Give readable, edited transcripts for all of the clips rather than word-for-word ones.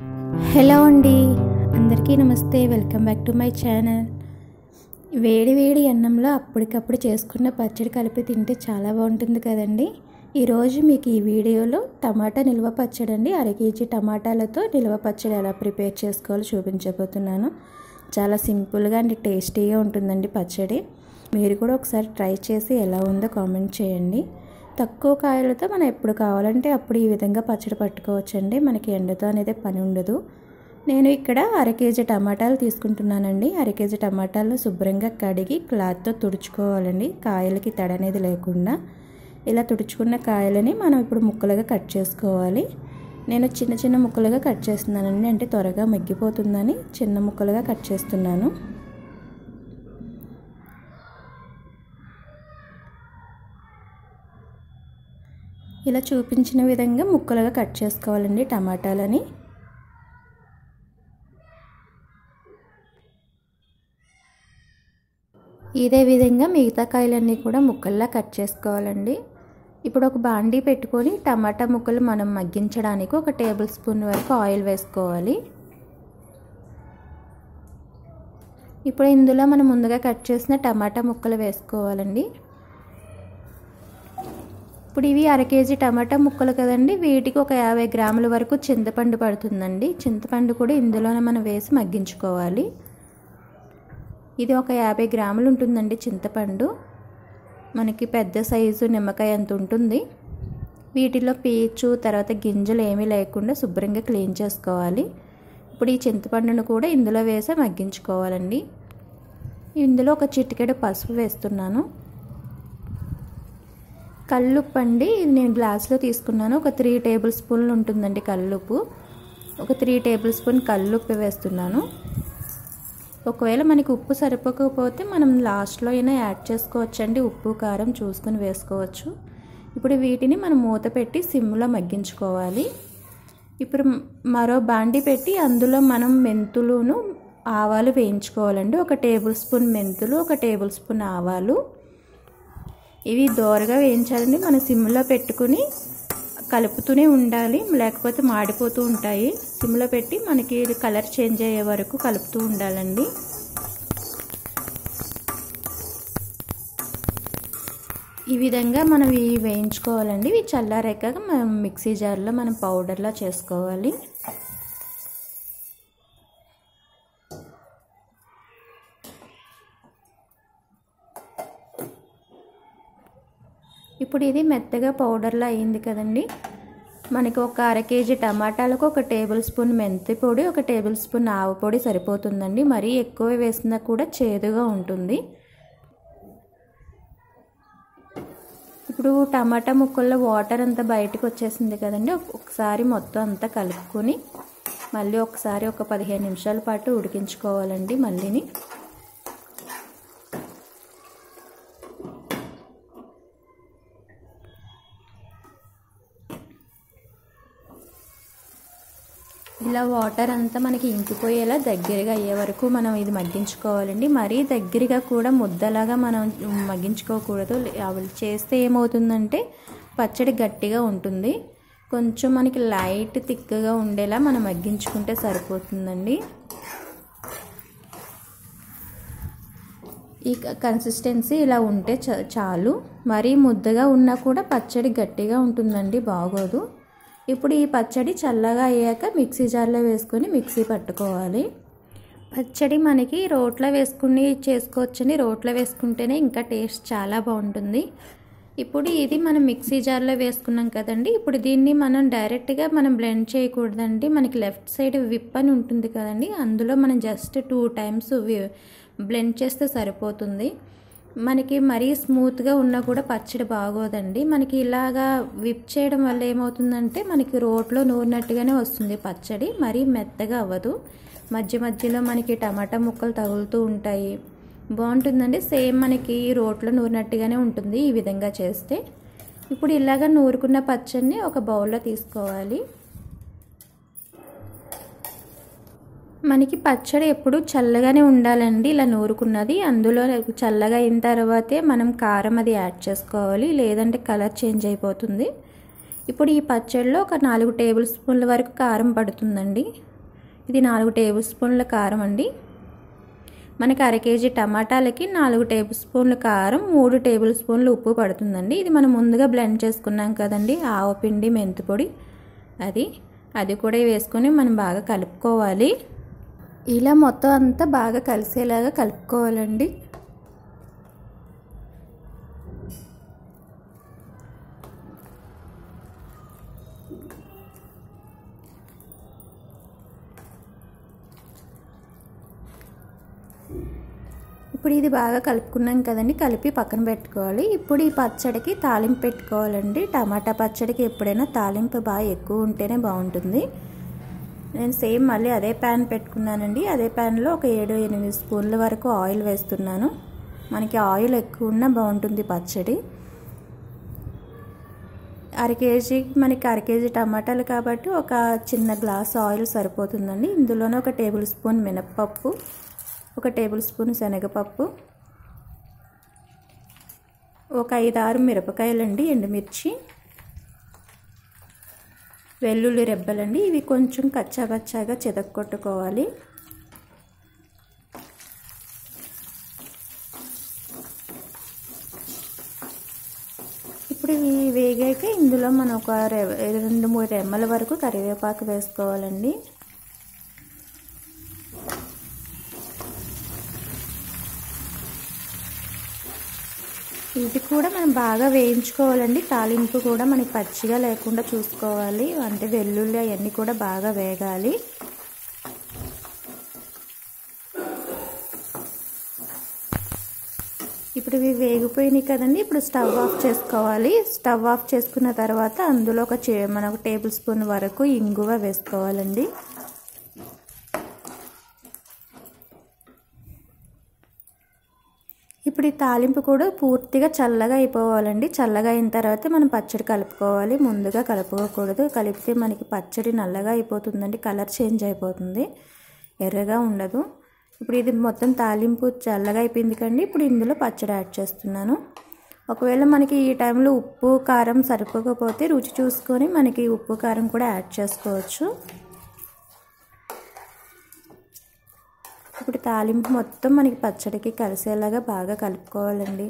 Hello అండి, అందరికీ నమస్తే. Welcome back to my channel. వేడి వేడి అన్నంలో అప్పటికప్పుడు చేసుకున్న పచ్చడి కలిపి తింటే చాలా బాగుంటుంది కదండి. ఈరోజు మీకు ఈ వీడియోలో టమాటా నిల్వ పచ్చడి అండి, 1/2 కేజీ టమాటాలతో నిల్వ పచ్చడి ఎలా ప్రిపేర్ చేసుకోవాలో చూపించబోతున్నాను. చాలా సింపుల్గా అండ్ టేస్టీగా ఉంటుందండి పచ్చడి. మీరు కూడా ఒకసారి ట్రై చేసి ఎలా ఉందో కామెంట్ చేయండి. తక్కువ కాయలతో మనం ఎప్పుడు కావాలంటే అప్పుడు ఈ విధంగా పచ్చడి పట్టుకోవచ్చండి. మనకి ఎండతో అనేది పని ఉండదు. నేను ఇక్కడ 1/2 కేజీ టమాటాలు తీసుకుంటున్నానండి. 1/2 కేజీ టమాటాలను శుభ్రంగా కడిగి క్లాత్తో తుడుచుకోవాలండి, కాయలకి తడి అనేది లేకుండా. ఇలా తుడుచుకున్న కాయలని మనం ఇప్పుడు ముక్కలుగా కట్ చేసుకోవాలి. నేను చిన్న చిన్న ముక్కలుగా కట్ చేస్తున్నానండి, అంటే త్వరగా మగ్గిపోతుందని చిన్న ముక్కలుగా కట్ చేస్తున్నాను. ఇలా చూపించిన విధంగా ముక్కలుగా కట్ చేసుకోవాలండి టమాటాలని. ఇదే విధంగా మిగతా కాయలన్నీ కూడా ముక్కల్లా కట్ చేసుకోవాలండి. ఇప్పుడు ఒక బాండీ పెట్టుకొని టమాటా ముక్కలు మనం మగ్గించడానికి 1 టేబుల్ స్పూన్ వరకు ఆయిల్ వేసుకోవాలి. ఇప్పుడు ఇందులో మనం ముందుగా కట్ చేసిన టమాటా ముక్కలు వేసుకోవాలండి. ఇప్పుడు ఇవి 1/2 కేజీ టమాటా ముక్కలు కదండి, వీటికి ఒక 50 గ్రాముల వరకు చింతపండు పడుతుందండి. చింతపండు కూడా ఇందులోనే మనం వేసి మగ్గించుకోవాలి. ఇది ఒక 50 గ్రాములు ఉంటుందండి చింతపండు. మనకి పెద్ద సైజు నిమ్మకాయ అంత ఉంటుంది. వీటిలో పీచు తర్వాత గింజలు ఏమీ లేకుండా శుభ్రంగా క్లీన్ చేసుకోవాలి. ఇప్పుడు ఈ చింతపండును కూడా ఇందులో వేసి మగ్గించుకోవాలండి. ఇందులో ఒక చిటికెడు పసుపు వేస్తున్నాను. కల్లుప్పు అండి, ఇది నేను గ్లాస్లో తీసుకున్నాను. ఒక 3 టేబుల్ స్పూన్లు ఉంటుందండి కల్లుప్పు. ఒక 3 టేబుల్ స్పూన్ కల్లుప్పు వేస్తున్నాను. ఒకవేళ మనకి ఉప్పు సరిపోకపోతే మనం లాస్ట్లో అయినా యాడ్ చేసుకోవచ్చండి, ఉప్పు కారం చూసుకొని వేసుకోవచ్చు. ఇప్పుడు వీటిని మనం మూత పెట్టి సిమ్లో మగ్గించుకోవాలి. ఇప్పుడు మరో బాండి పెట్టి అందులో మనం మెంతులును ఆవాలు వేయించుకోవాలండి. 1 టేబుల్ స్పూన్ మెంతులు, 1 టేబుల్ స్పూన్ ఆవాలు. ఇవి దోరగా వేయించాలండి. మనం సిమ్లో పెట్టుకుని కలుపుతూనే ఉండాలి, లేకపోతే మాడిపోతూ ఉంటాయి. సిమ్లో పెట్టి మనకి కలర్ చేంజ్ అయ్యే వరకు కలుపుతూ ఉండాలండి. ఈ విధంగా మనం ఇవి వేయించుకోవాలండి. ఇవి చల్లారాక మనం మిక్సీ జార్లో మనం పౌడర్లా చేసుకోవాలి. ఇప్పుడు ఇది మెత్తగా పౌడర్లా అయింది కదండి. మనకి ఒక 1/2 కేజీ టమాటాలకు 1 టేబుల్ స్పూన్ మెంతి పొడి, 1 టేబుల్ స్పూన్ ఆవు పొడి సరిపోతుందండి. మరీ ఎక్కువ వేసినా కూడా చేదుగా ఉంటుంది. ఇప్పుడు టమాటా ముక్కల్లో వాటర్ అంతా బయటకు వచ్చేసింది కదండి. ఒకసారి మొత్తం అంతా కలుపుకొని మళ్ళీ ఒకసారి ఒక 15 నిమిషాల పాటు ఉడికించుకోవాలండి. మళ్ళీని ఇలా వాటర్ అంతా మనకి ఇంకిపోయేలా దగ్గరగా అయ్యే వరకు మనం ఇది మగ్గించుకోవాలండి. మరీ దగ్గరగా కూడా ముద్దలాగా మనం మగ్గించుకోకూడదు. అవి చేస్తే ఏమవుతుందంటే పచ్చడి గట్టిగా ఉంటుంది. కొంచెం మనకి లైట్ థిక్గా ఉండేలా మనం మగ్గించుకుంటే సరిపోతుందండి. ఈ కన్సిస్టెన్సీ ఇలా ఉంటే చాలు. మరీ ముద్దగా ఉన్నా కూడా పచ్చడి గట్టిగా ఉంటుందండి, బాగోదు. ఇప్పుడు ఈ పచ్చడి చల్లగా అయ్యాక మిక్సీ జార్లో వేసుకొని మిక్సీ పట్టుకోవాలి. పచ్చడి మనకి రోట్లో వేసుకుని చేసుకోవచ్చని, రోట్లో వేసుకుంటేనే ఇంకా టేస్ట్ చాలా బాగుంటుంది. ఇప్పుడు ఇది మనం మిక్సీ జార్లో వేసుకున్నాం కదండి. ఇప్పుడు దీన్ని మనం డైరెక్ట్గా మనం బ్లెండ్ చేయకూడదండి. మనకి లెఫ్ట్ సైడ్ విప్ అని ఉంటుంది కదండి, అందులో మనం జస్ట్ 2 టైమ్స్ బ్లెండ్ చేస్తే సరిపోతుంది. మనకి మరీ స్మూత్గా ఉన్నా కూడా పచ్చడి బాగోదండి. మనకి ఇలాగా విప్ చేయడం వల్ల ఏమవుతుందంటే మనకి రోట్లో నూరినట్టుగానే వస్తుంది పచ్చడి, మరీ మెత్తగా అవ్వదు. మధ్య మధ్యలో మనకి టమాటా ముక్కలు తగులుతూ ఉంటాయి, బాగుంటుందండి. సేమ్ మనకి రోట్లో నూరినట్టుగానే ఉంటుంది ఈ విధంగా చేస్తే. ఇప్పుడు ఇలాగా నూరుకున్న పచ్చడిని ఒక బౌల్లో తీసుకోవాలి. మనకి పచ్చడి ఎప్పుడు చల్లగానే ఉండాలండి, ఇలా నూరుకున్నది. అందులో చల్లగా అయిన తర్వాతే మనం కారం అది యాడ్ చేసుకోవాలి, లేదంటే కలర్ చేంజ్ అయిపోతుంది. ఇప్పుడు ఈ పచ్చడిలో ఒక 4 టేబుల్ స్పూన్ల వరకు కారం పడుతుందండి. ఇది 4 టేబుల్ స్పూన్ల కారం అండి. మనకి 1/2 కేజీ టమాటాలకి 4 టేబుల్ స్పూన్ల కారం, 3 టేబుల్ స్పూన్లు ఉప్పు పడుతుందండి. ఇది మనం ముందుగా బ్లెండ్ చేసుకున్నాం కదండి ఆవపిండి, మెంతిపొడి, అది కూడా వేసుకొని మనం బాగా కలుపుకోవాలి. ఇలా మొత్తం అంతా బాగా కలిసేలాగా కలుపుకోవాలండి. ఇప్పుడు ఇది బాగా కలుపుకున్నాం కదండి, కలిపి పక్కన పెట్టుకోవాలి. ఇప్పుడు ఈ పచ్చడికి తాలింపు పెట్టుకోవాలండి. టమాటా పచ్చడికి ఎప్పుడైనా తాలింపు బాగా ఎక్కువ ఉంటేనే బాగుంటుంది. నేను సేమ్ మళ్ళీ అదే ప్యాన్ పెట్టుకున్నానండి. అదే ప్యాన్లో ఒక 7-8 స్పూన్ల వరకు ఆయిల్ వేస్తున్నాను. మనకి ఆయిల్ ఎక్కువ ఉన్నా బాగుంటుంది పచ్చడి. 1/2 కేజీకి మనకి 1/2 కేజీ టమాటాలు కాబట్టి ఒక చిన్న గ్లాస్ ఆయిల్ సరిపోతుందండి. ఇందులోనే 1 టేబుల్ స్పూన్ మినప్పప్పు, 1 టేబుల్ స్పూన్ శనగపప్పు, ఒక 5-6 మిరపకాయలండి, ఎండుమిర్చి, వెల్లుల్లి రెబ్బలండి. ఇవి కొంచెం కచ్చాపచ్చాగా చితక్కొట్టుకోవాలి. ఇప్పుడు ఇవి వేగాక ఇందులో మనం ఒక 2-3 రెమ్మల వరకు కరివేపాకు వేసుకోవాలండి. ఇది కూడా మనం బాగా వేయించుకోవాలండి. తాలింపు కూడా మనకి పచ్చిగా లేకుండా చూసుకోవాలి. అంటే వెల్లుల్లి అవన్నీ కూడా బాగా వేగాలి. ఇప్పుడు ఇవి వేగిపోయినాయి కదండి. ఇప్పుడు స్టవ్ ఆఫ్ చేసుకోవాలి. స్టవ్ ఆఫ్ చేసుకున్న తర్వాత అందులో ఒక టేబుల్ స్పూన్ వరకు ఇంగువ వేసుకోవాలండి. ఇప్పుడు ఈ తాలింపు కూడా పూర్తిగా చల్లగా అయిపోవాలండి. చల్లగా అయిన తర్వాత మనం పచ్చడి కలుపుకోవాలి. ముందుగా కలుపుకోకూడదు. కలిపితే మనకి పచ్చడి నల్లగా అయిపోతుందండి, కలర్ చేంజ్ అయిపోతుంది, ఎర్రగా ఉండదు. ఇప్పుడు ఇది మొత్తం తాలింపు చల్లగా అయిపోయింది కండి. ఇప్పుడు ఇందులో పచ్చడి యాడ్ చేస్తున్నాను. ఒకవేళ మనకి ఈ టైంలో ఉప్పు కారం సరిపోకపోతే రుచి చూసుకొని మనకి ఉప్పు కారం కూడా యాడ్ చేసుకోవచ్చు. ఇప్పుడు తాలింపు మొత్తం మనకి పచ్చడికి కలిసేలాగా బాగా కలుపుకోవాలండి.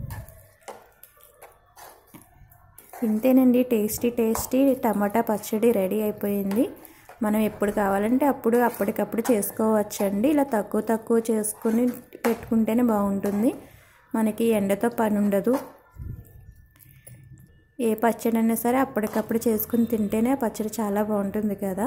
ఇంతేనండి, టేస్టీ టమాటా పచ్చడి రెడీ అయిపోయింది. మనం ఎప్పుడు కావాలంటే అప్పటికప్పుడు చేసుకోవచ్చండి. ఇలా తక్కువ చేసుకుని పెట్టుకుంటేనే బాగుంటుంది. మనకి ఎండతో పని ఉండదు. ఏ పచ్చడి అయినా సరే అప్పటికప్పుడు చేసుకుని తింటేనే ఆ పచ్చడి చాలా బాగుంటుంది కదా.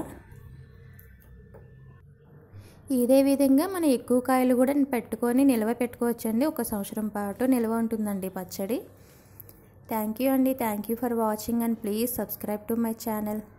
ఇదే విధంగా మనం ఎక్కువ కాయలు కూడా పెట్టుకొని నిల్వ పెట్టుకోవచ్చండి. 1 సంవత్సరం పాటు నిల్వ ఉంటుందండి పచ్చడి. థ్యాంక్ యూ అండి. Thank you for watching and please subscribe to my channel.